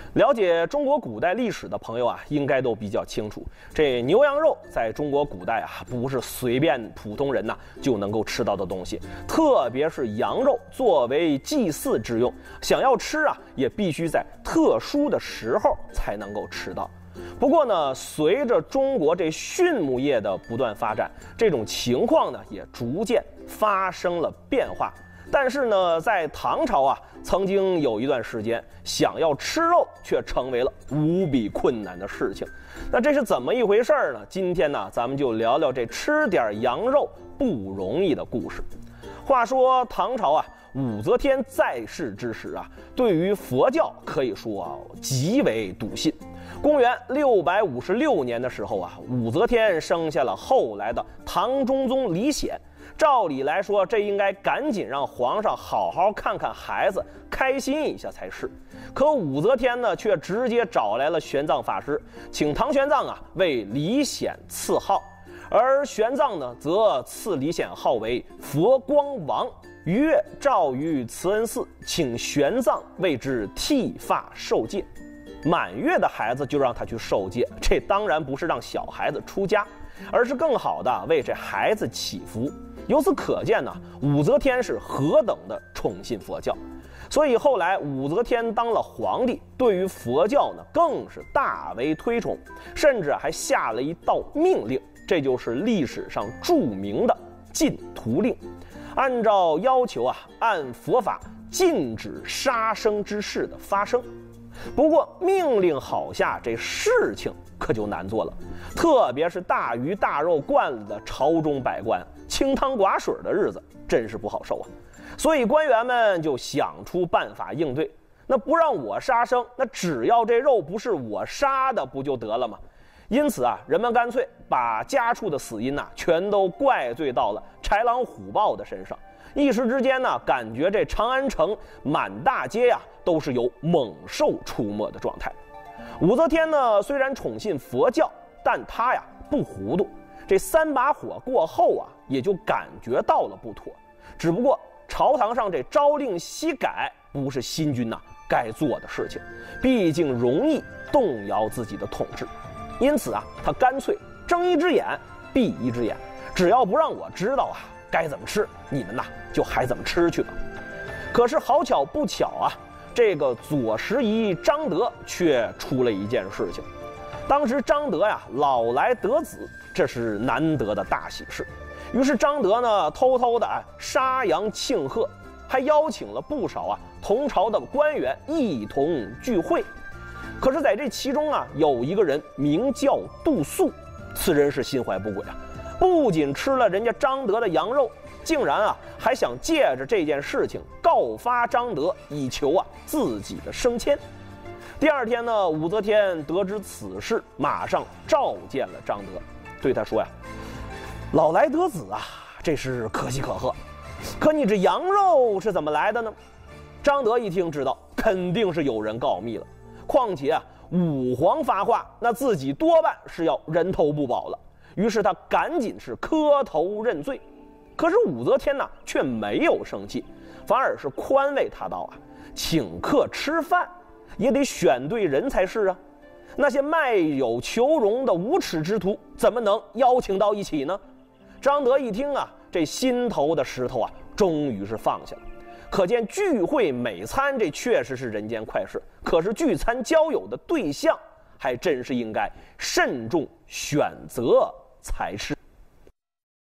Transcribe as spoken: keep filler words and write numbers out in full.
了解中国古代历史的朋友啊，应该都比较清楚，这牛羊肉在中国古代啊，不是随便普通人呐、啊、就能够吃到的东西。特别是羊肉作为祭祀之用，想要吃啊，也必须在特殊的时候才能够吃到。不过呢，随着中国这畜牧业的不断发展，这种情况呢也逐渐发生了变化。但是呢，在唐朝啊，曾经有一段时间，想要吃肉却成为了无比困难的事情。那这是怎么一回事呢？今天呢，咱们就聊聊这吃点羊肉不容易的故事。话说唐朝啊，武则天在世之时啊，对于佛教可以说啊极为笃信。公元六百五十六年的时候啊，武则天生下了后来的唐中宗李显。照理来说，这应该赶紧让皇上好好看看孩子，开心一下才是。可武则天呢，却直接找来了玄奘法师，请唐玄奘啊为李显赐号，而玄奘呢，则赐李显号为佛光王。于月诏于慈恩寺，请玄奘为之剃发受戒。满月的孩子就让他去受戒，这当然不是让小孩子出家，而是更好的为这孩子祈福。由此可见呢，武则天是何等的宠信佛教。所以后来武则天当了皇帝，对于佛教呢更是大为推崇，甚至还下了一道命令，这就是历史上著名的禁屠令。按照要求啊，按佛法禁止杀生之事的发生。不过命令好下，这事情可就难做了，特别是大鱼大肉惯了的朝中百官，清汤寡水的日子真是不好受啊。所以官员们就想出办法应对，那不让我杀生，那只要这肉不是我杀的不就得了吗？因此啊，人们干脆把家畜的死因呐、啊、全都怪罪到了豺狼虎豹的身上。一时之间呢，感觉这长安城满大街呀、啊、都是有猛兽出没的状态。武则天呢，虽然宠信佛教，但她呀不糊涂。这三把火过后啊，也就感觉到了不妥。只不过朝堂上这朝令夕改，不是新君呐、啊、该做的事情，毕竟容易动摇自己的统治。因此啊，他干脆睁一只眼闭一只眼，只要不让我知道啊该怎么吃，你们呐就还怎么吃去吧。可是好巧不巧啊，这个左拾遗张德却出了一件事情。当时张德呀老来得子，这是难得的大喜事。于是张德呢偷偷的啊杀羊庆贺，还邀请了不少啊同朝的官员一同聚会。可是在这其中啊，有一个人名叫杜肃，此人是心怀不轨啊，不仅吃了人家张德的羊肉，竟然啊还想借着这件事情告发张德，以求啊自己的升迁。第二天呢，武则天得知此事，马上召见了张德，对他说呀：“老来得子啊，这是可喜可贺，可你这羊肉是怎么来的呢？”张德一听知道肯定是有人告密了。况且啊，武皇发话，那自己多半是要人头不保了。于是他赶紧是磕头认罪。可是武则天呢，却没有生气，反而是宽慰他道啊：“请客吃饭也得选对人才是啊，那些卖友求荣的无耻之徒，怎么能邀请到一起呢？”张德一听啊，这心头的石头啊，终于是放下了。可见聚会美餐，这确实是人间快事。可是聚餐交友的对象，还真是应该慎重选择才是。